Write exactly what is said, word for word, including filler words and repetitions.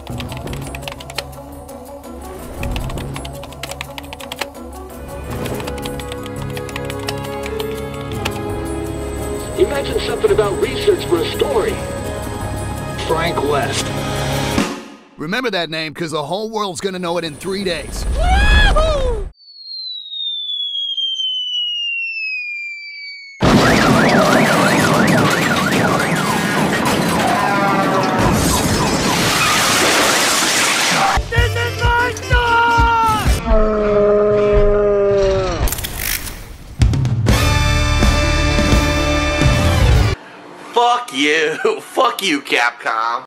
Imagine something about research for a story. Frank West. Remember that name, because the whole world's gonna know it in three days. Woohoo! This is my store! Fuck you. Fuck you, Capcom.